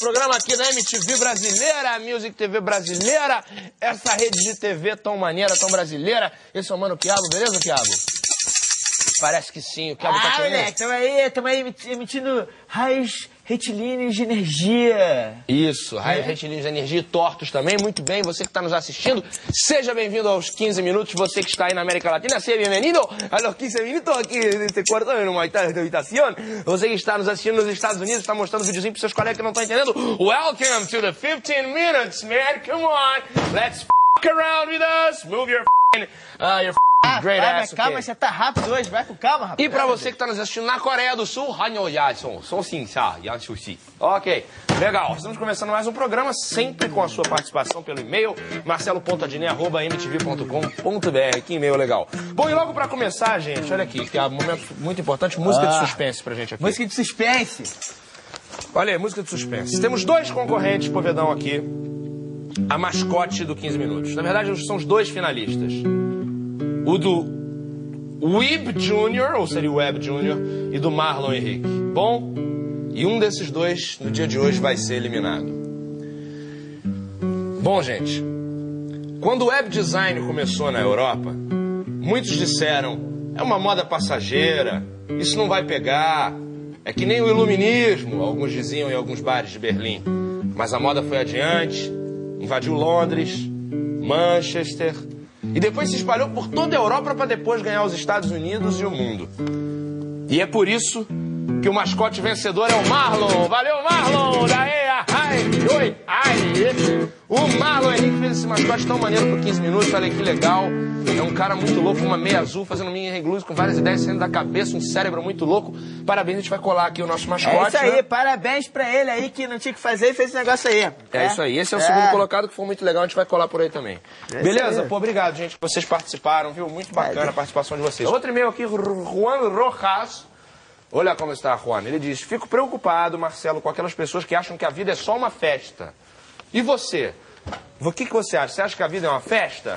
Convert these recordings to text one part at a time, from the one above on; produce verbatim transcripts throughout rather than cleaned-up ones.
programa aqui da M T V brasileira, Music T V brasileira, essa rede de T V tão maneira, tão brasileira. Esse é o Mano Quiabo, beleza, Quiabo? Parece que sim, o Quiabo ah, tá querendo. moleque, tamo aí, tamo aí emitindo raios retilíneos de energia. Isso, raios é. retilíneos de energia e tortos também. Muito bem, você que está nos assistindo, seja bem-vindo aos quinze minutos. Você que está aí na América Latina, seja bem-vindo a los quinze minutos aqui nesse quarto de uma habitação. Você que está nos assistindo nos Estados Unidos, está mostrando um videozinho para seus colegas que não estão entendendo. Welcome to the fifteen minutes, man. Come on, let's f*** around with us. Move your f***ing, uh, your Ah, great vai, ass. mas calma, você tá rápido hoje, vai com calma, rapaz. E pra você que está nos assistindo na Coreia do Sul, ok, legal. Estamos começando mais um programa, sempre com a sua participação pelo e-mail, marcelo ponto adnet arroba m t v ponto com ponto b r. Que e-mail legal. Bom, e logo pra começar, gente, olha aqui, que é um momento muito importante, música ah, de suspense pra gente aqui. Música de suspense. Olha aí, música de suspense. Temos dois concorrentes, povedão, aqui, a mascote do quinze minutos. Na verdade, são os dois finalistas. O do Web Júnior, ou seria o Web Júnior, e do Marlon Henrique. Bom, e um desses dois, no dia de hoje, vai ser eliminado. Bom, gente, quando o web design começou na Europa, muitos disseram, é uma moda passageira, isso não vai pegar, é que nem o iluminismo, alguns diziam em alguns bares de Berlim. Mas a moda foi adiante, invadiu Londres, Manchester, e depois se espalhou por toda a Europa para depois ganhar os Estados Unidos e o mundo. E é por isso que o mascote vencedor é o Marlon. Valeu, Marlon! Daí, ai, oi, ai, esse. O Marlon Henrique fez esse mascote tão maneiro por quinze minutos, olha que legal. É um cara muito louco, uma meia azul, fazendo mini regluz com várias ideias saindo da cabeça, um cérebro muito louco. Parabéns, a gente vai colar aqui o nosso mascote. É isso aí, né? Parabéns pra ele aí que não tinha que fazer e fez esse negócio aí. É, é isso aí, esse é o é. segundo colocado que foi muito legal, a gente vai colar por aí também. É Beleza? Pô, obrigado, gente, que vocês participaram, viu? Muito bacana é. a participação de vocês. Outro e-mail aqui, Juan Rojas. Olha como está, Juan. Ele diz, fico preocupado, Marcelo, com aquelas pessoas que acham que a vida é só uma festa. E você? O que, que você acha? Você acha que a vida é uma festa?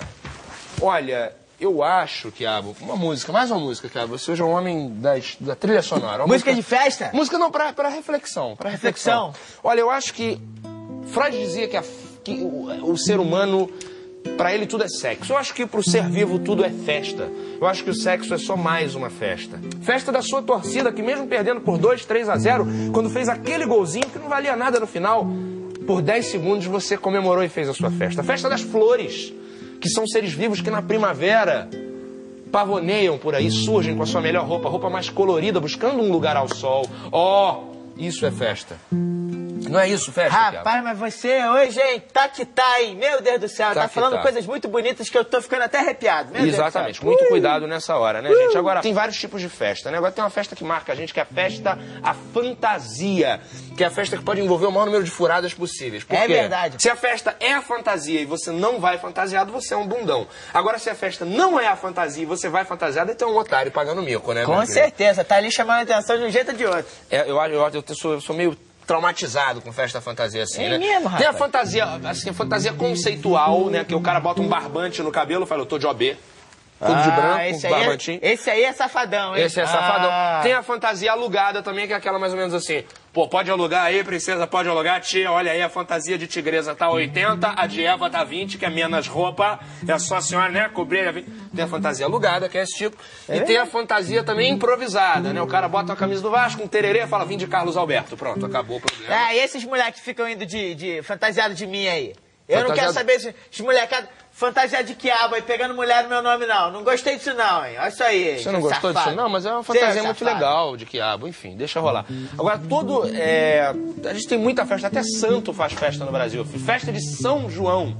Olha, eu acho, Quiabo, uma música, mais uma música, Quiabo. Você hoje é um homem das, da trilha sonora. Uma música, música de festa? Música não, para para reflexão. Para reflexão. reflexão. Olha, eu acho que Freud dizia que, a, que o, o ser humano, para ele tudo é sexo. Eu acho que para o ser vivo tudo é festa. Eu acho que o sexo é só mais uma festa. Festa da sua torcida, que mesmo perdendo por dois, três a zero, quando fez aquele golzinho que não valia nada no final, por dez segundos você comemorou e fez a sua festa. A festa das flores, que são seres vivos que na primavera pavoneiam por aí, surgem com a sua melhor roupa, a roupa mais colorida, buscando um lugar ao sol. Oh, isso é festa. Não é isso, festa, Rapaz, Thiago? mas você hoje, hein, tá que tá, hein? Meu Deus do céu, tá, tá falando tá. coisas muito bonitas que eu tô ficando até arrepiado. Meu Exatamente, muito uh! cuidado nessa hora, né, uh! gente? Agora, tem vários tipos de festa, né? Agora tem uma festa que marca a gente, que é a festa, a fantasia, que é a festa que pode envolver o maior número de furadas possíveis. Por é quê? verdade. Se a festa é a fantasia e você não vai fantasiado, você é um bundão. Agora, se a festa não é a fantasia e você vai fantasiado, então é um otário pagando mico, né? Com certeza, tá ali chamando a atenção de um jeito ou de outro. É, eu, eu, eu, eu, sou, eu sou meio traumatizado com festa fantasia assim, é né? Mesmo, rapaz. Tem a fantasia, assim, a fantasia conceitual, né? Que o cara bota um barbante no cabelo e fala, eu tô de O B. Tudo ah, de branco, esse com aí barbantinho. É, esse aí é safadão, hein? Esse é ah. safadão. Tem a fantasia alugada também, que é aquela mais ou menos assim. Pô, pode alugar aí, princesa, pode alugar. Tia, olha aí, a fantasia de tigresa tá oitenta, a de Eva tá vinte, que é menos roupa. É só a senhora, né, cobrir a vinte. Tem a fantasia alugada, que é esse tipo. É. E tem a fantasia também improvisada, né? O cara bota a camisa do Vasco, um tererê e fala, vim de Carlos Alberto. Pronto, acabou o problema. Ah, e esses moleques ficam indo de, de fantasiado de mim aí? Eu fantasiado... não quero saber esses, esses molecados fantasiado de quiabo aí, pegando mulher no meu nome, não. Não gostei disso, não, hein? Olha isso aí. Você não gostou safado. disso, não? Mas é uma fantasia muito legal de quiabo. Enfim, deixa rolar. Agora, todo... É... A gente tem muita festa. Até santo faz festa no Brasil. Festa de São João.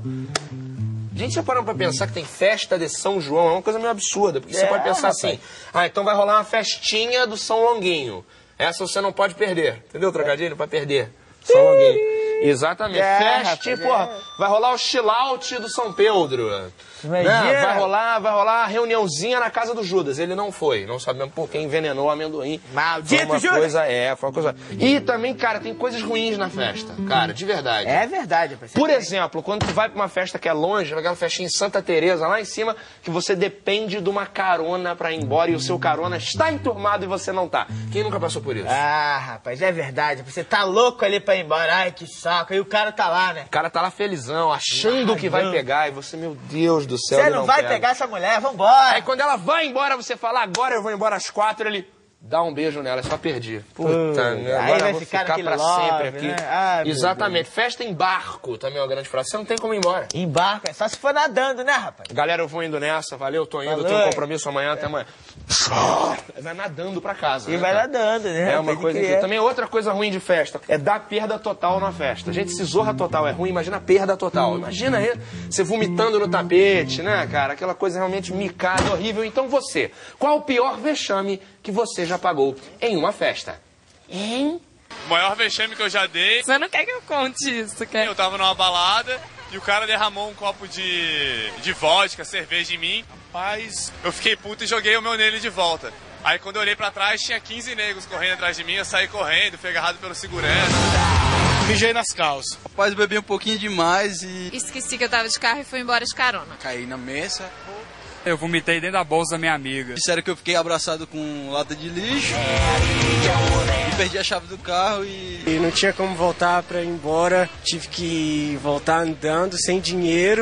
A gente já parou pra pensar que tem festa de São João. É uma coisa meio absurda. Porque é, você pode pensar rapaz. assim. Ah, então vai rolar uma festinha do São Longuinho. Essa você não pode perder. Entendeu o trocadilho? Não pode perder. São Longuinho. Exatamente. É, Feste, rapaz, porra, é. vai rolar o chill out do São Pedro. Imagina. Né? Vai rolar, vai rolar a reuniãozinha na casa do Judas. Ele não foi. Não sabemos por que envenenou o amendoim. Maldito foi uma Judas! coisa, é, foi uma coisa. E também, cara, tem coisas ruins na festa. Cara, de verdade. É verdade, rapaz. Por exemplo, quando tu vai pra uma festa que é longe, vai aquela festinha em Santa Teresa, lá em cima, que você depende de uma carona pra ir embora e o seu carona está enturmado e você não tá. Quem nunca passou por isso? Ah, rapaz, é verdade. Você tá louco ali pra ir embora. Ai, que saco. E o cara tá lá, né? O cara tá lá felizão, achando que vai pegar, e você, meu Deus do céu, Você ele não, não vai pega. pegar essa mulher, vambora. Aí quando ela vai embora, você fala, agora eu vou embora às quatro, ele dá um beijo nela, só perdi. Puta, Uh, né? aí Agora vai eu vou ficar ficar, naquele pra love, sempre aqui. né? Ai, meu Exatamente. Festa em barco também é uma grande frase. Você não tem como ir embora. Embarca, é só se for nadando, né, rapaz? Galera, eu vou indo nessa, valeu, tô indo, Falou. tenho um compromisso amanhã, até amanhã. Vai nadando pra casa. E né, vai cara? nadando, né? É uma Pode coisa crer. que também outra coisa ruim de festa é dar perda total na festa. A gente se zorra total, é ruim, imagina perda total. Imagina aí você vomitando no tapete, né, cara? Aquela coisa realmente micada, horrível. Então você, qual o pior vexame que você já pagou em uma festa? Hein? O maior vexame que eu já dei. Você não quer que eu conte isso, quer? Eu tava numa balada e o cara derramou um copo de, de vodka, cerveja em mim. Rapaz, eu fiquei puto e joguei o meu nele de volta. Aí quando eu olhei pra trás, tinha quinze negros correndo atrás de mim, eu saí correndo, fui agarrado pelo segurança. Mijei nas calças. Rapaz, eu bebi um pouquinho demais e Esqueci que eu tava de carro e fui embora de carona. caí na mesa. Eu vomitei dentro da bolsa da minha amiga. Disseram que eu fiquei abraçado com lata de lixo. E perdi a chave do carro e... E não tinha como voltar pra ir embora. Tive que voltar andando, sem dinheiro.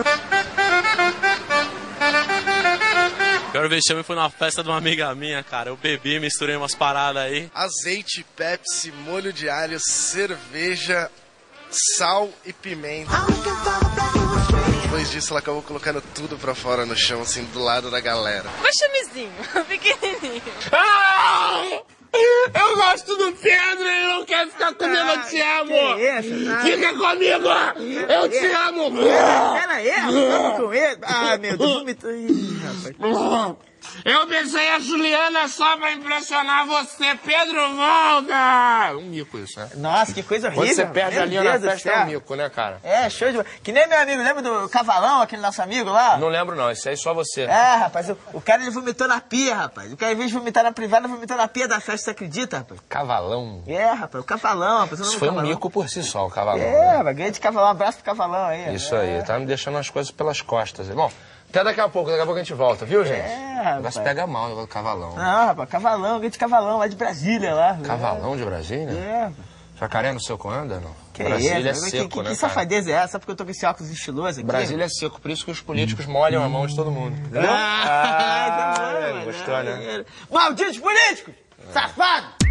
O pior vexame foi na festa de uma amiga minha, cara. Eu bebi, misturei umas paradas aí. Azeite, Pepsi, molho de alho, cerveja, sal e pimenta. Depois disso, ela acabou colocando tudo pra fora no chão, assim, do lado da galera. Vaxamezinho, pequenininho. Ah! Eu gosto do Pedro, ele não quer ficar comigo, eu te amo! Que isso? Ah, Fica comigo! Eu te amo! Pera aí, rapaz, com ele. Ah, meu Deus, vomitou. Ih, rapaz. Eu beijei a Juliana só pra impressionar você, Pedro volta! Um mico isso, né? Nossa, que coisa horrível. Quando você perde meu a linha Deus na do festa céu. é um mico, né, cara? É, show de bola. Que nem meu amigo, lembra do Cavalão, aquele nosso amigo lá? Não lembro não, isso aí só você. É, rapaz, o, o cara ele vomitou na pia, rapaz. O cara, em vez de vomitar na privada, vomitou na pia da festa, você acredita, rapaz? Cavalão. É, rapaz, o Cavalão, rapaz. Isso foi um mico por si só, o Cavalão. É, né? rapaz, grande Cavalão, um abraço pro Cavalão aí. Isso é. aí, tá me deixando as coisas pelas costas. Bom, até daqui a pouco, daqui a pouco a gente volta, viu, gente? É, O rapaz. negócio pega mal o negócio do Cavalão. Não, rapaz, Cavalão, grande Cavalão, lá de Brasília, lá. Cavalão de Brasília? É, rapaz. Jacaré no seu anda, não? Que Brasília isso? é Que- seco, que, né, que cara? safadeza é essa? Só porque eu tô com esse óculos estiloso aqui? Brasília é seco, por isso que os políticos molham a mão de todo mundo. Entendeu? Ah, Ah, tá bom, gostou, né? Malditos políticos! Safado!